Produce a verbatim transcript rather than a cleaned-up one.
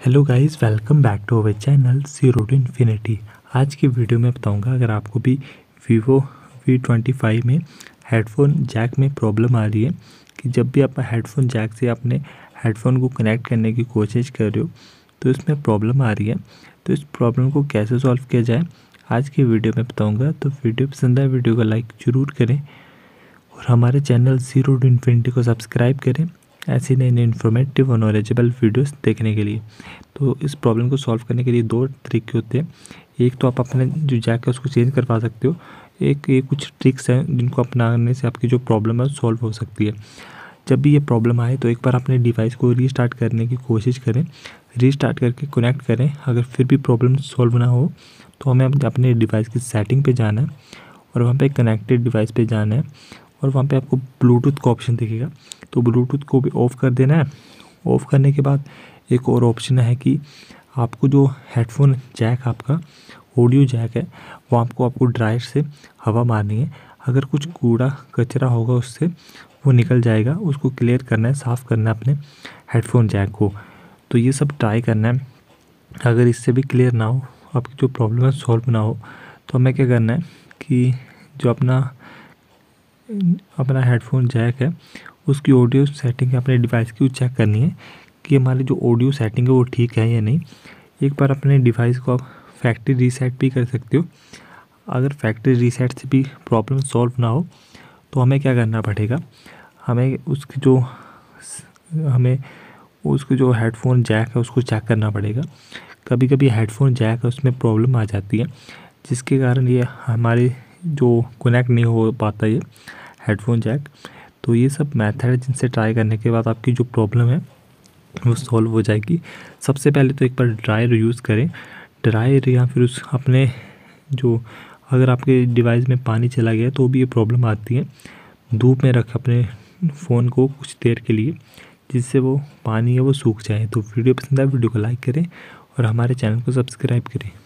Hello guys, welcome back to our channel zero to infinity. आज की video में बताऊंगा अगर आपको भी वीवो वी ट्वेंटी फाइव में हेडफोन जैक में प्रॉब्लम आ रही है कि जब भी आप हेडफोन जैक से अपने हेडफोन को कनेक्ट करने की कोशिश कर रहे हो तो इसमें प्रॉब्लम आ रही है। तो इस प्रॉब्लम को कैसे सॉल्व किया जाए आज की वीडियो में बताऊँगा। तो वीडियो पसंद आए वीडियो को लाइक ज़रूर करें और हमारे चैनल ज़ीरो टू इन्फिनिटी को सब्सक्राइब करें ऐसी नई नई इन्फॉर्मेटिव और नॉलेजेबल वीडियोस देखने के लिए। तो इस प्रॉब्लम को सॉल्व करने के लिए दो तरीके होते हैं। एक तो आप अपने जो जैक है उसको चेंज करवा सकते हो, एक ये कुछ ट्रिक्स हैं जिनको अपनाने से आपकी जो प्रॉब्लम है सॉल्व हो सकती है। जब भी ये प्रॉब्लम आए तो एक बार अपने डिवाइस को रीस्टार्ट करने की कोशिश करें, रीस्टार्ट करके कनेक्ट करें। अगर फिर भी प्रॉब्लम सॉल्व ना हो तो हमें अपने डिवाइस की सेटिंग पे जाना है और वहाँ पे कनेक्टेड डिवाइस पे जाना है और वहाँ पे आपको ब्लूटूथ का ऑप्शन दिखेगा। तो ब्लूटूथ को भी ऑफ़ कर देना है। ऑफ़ करने के बाद एक और ऑप्शन है कि आपको जो हेडफोन जैक आपका ऑडियो जैक है वो आपको आपको ड्रायर से हवा मारनी है। अगर कुछ कूड़ा कचरा होगा उससे वो निकल जाएगा, उसको क्लियर करना है, साफ़ करना है अपने हेडफोन जैक को। तो ये सब ट्राई करना है। अगर इससे भी क्लियर ना हो, आपकी जो प्रॉब्लम है सॉल्व ना हो, तो हमें क्या करना है कि जो अपना अपना हेडफोन जैक है उसकी ऑडियो सेटिंग अपने डिवाइस की चेक करनी है कि हमारी जो ऑडियो सेटिंग है वो ठीक है या नहीं। एक बार अपने डिवाइस को आप फैक्ट्री रीसेट भी कर सकते हो। अगर फैक्ट्री रीसेट से भी प्रॉब्लम सॉल्व ना हो तो हमें क्या करना पड़ेगा, हमें उसकी जो हमें उसके जो हेडफोन जैक है उसको चेक करना पड़ेगा। कभी कभी हेडफोन जैक है उसमें प्रॉब्लम आ जाती है जिसके कारण ये हमारे जो कनेक्ट नहीं हो पाता ये हेडफोन जैक। तो ये सब मेथड है जिनसे ट्राई करने के बाद आपकी जो प्रॉब्लम है वो सॉल्व हो जाएगी। सबसे पहले तो एक बार ड्रायर यूज़ करें, ड्रायर या फिर उस अपने जो अगर आपके डिवाइस में पानी चला गया तो भी ये प्रॉब्लम आती है। धूप में रख अपने फ़ोन को कुछ देर के लिए जिससे वो पानी है वो सूख जाए। तो वीडियो पसंद आए वीडियो को लाइक करें और हमारे चैनल को सब्सक्राइब करें।